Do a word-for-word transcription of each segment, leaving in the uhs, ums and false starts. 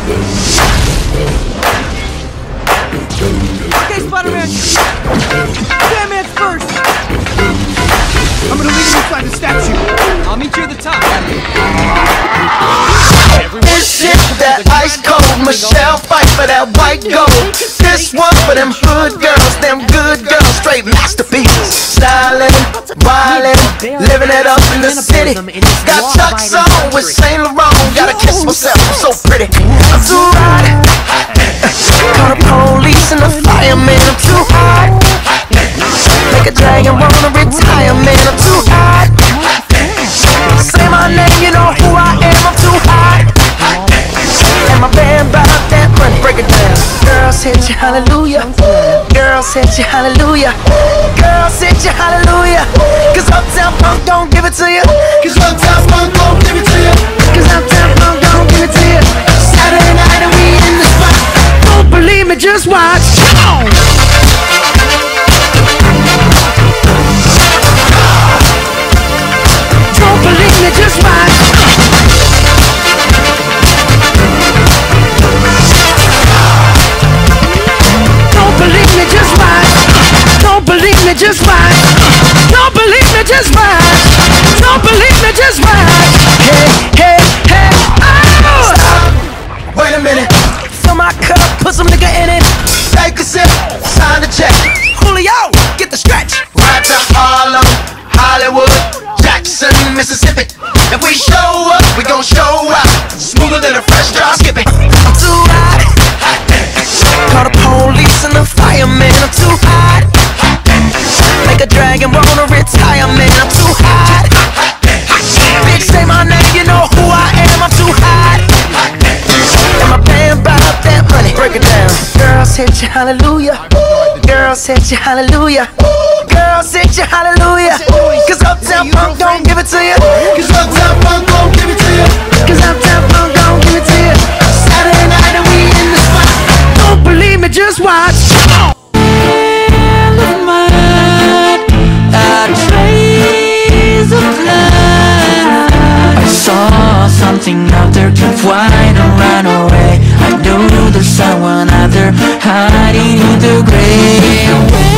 Okay, Spider-Man! Sandman's first! I'm gonna leave him inside the statue. I'll meet you at the top. This shit, that ice cold Michelle fight for that white gold. This one for them hood girls, them good girls, straight masterpieces. Stylin', wildin', living it up in the city. Got Chuck's on with Saint Laurent. Gotta kiss myself, I'm so pretty. I'm too hot. Call the police and the fireman, I'm too hot. Make a dragon wanna retire, man, I'm too hot. Say my name, you know who I am, I'm too hot. And my band brought that money, break it down. Girls hit you hallelujah. Girls hit you hallelujah. Girls hit you hallelujah. Cause Uptown Funk don't give it to you. Cause Uptown Funk don't give it to you. Cause Uptown Funk don't give it to you. Saturday night and we in the spot. Don't believe me, just watch. Don't believe me, just watch. Don't believe me, just watch. Don't believe me, just watch. Don't believe me, just watch. Don't believe me, just watch. Hey, hey, hey, oh! Stop. Wait a minute. Fill my cup, put some nigga in it. Take a sip, sign the check. Julio, get the stretch. Right to Harlem, Hollywood, Jackson, Mississippi. If we show up, we gon' show out. Smoother than a fresh drop skipping. I'm too hot. Call the police and the fireman. I'm too hot. Make a dragon wanna retire, man. I'm too hot. Bitch, say my name, you know who I am. I'm too hot. And my band brought up that money. Break it down. Girls hit you hallelujah. Girls hit you hallelujah. Girls hit you hallelujah. Cause Uptown Funk don't give it to you. Cause Uptown Funk don't give it to you. Cause Uptown Funk don't give it to you. Saturday night and we in the spot. Don't believe me, just watch. I saw something out there, keep wide and run away. I know there's someone out there hiding in the grave.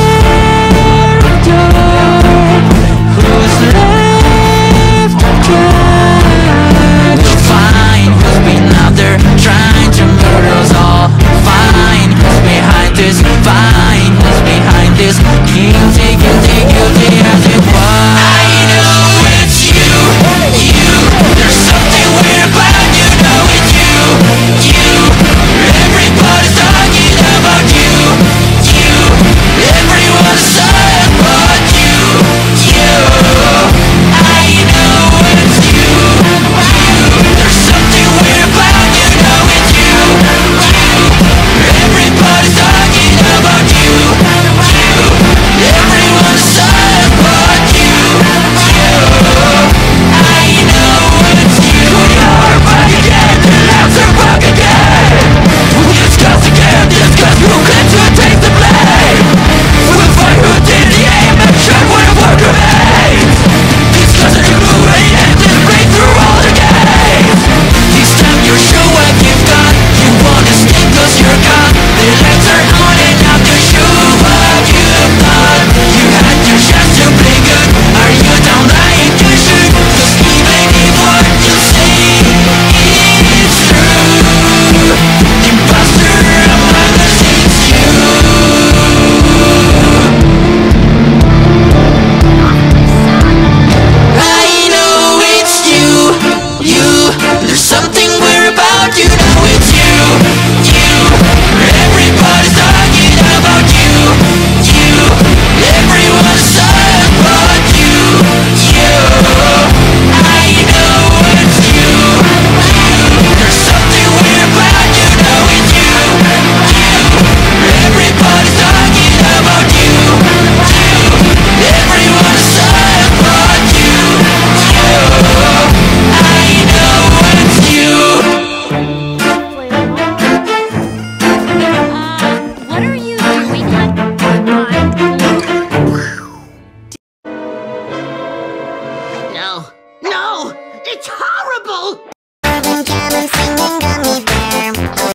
Who's left to try? We'll find who's been out there trying to murder us all. Find who's behind this, find who's behind this. Guilty, guilty, guilty as it was. I know it's you, you. There's something weird about you, know it's you, you. Everybody's talking about you, you. Everyone's saying but you, you. I know it's you, you. There's something weird about you, know it's you, you. Everybody's talking about you, you. Everyone's saying but you, you. I know it's you. You're back again, the lamps are back again. We'll discuss again, discuss who claims to take the blame. We'll find who did the aim and check what a work remains. Discuss who made it and break through all the games. This time you show what you've got. You wanna stick cause you're gone. The lights are on and now to show what you've got. You had your chance to play good. Are you down lying to shoot? Cause even if what you say is true, imposter among us, it's you. I know it's you, you. There's something weird about you, know it's you, you. Everybody's talking about you, you. Everyone's saying but you, you. I know it's you, you. There's something weird about you, know it's you, you. Everybody's talking about you, you. Everyone's saying but you, you. I know it's you. What are you doing at mine? No, no, it's horrible!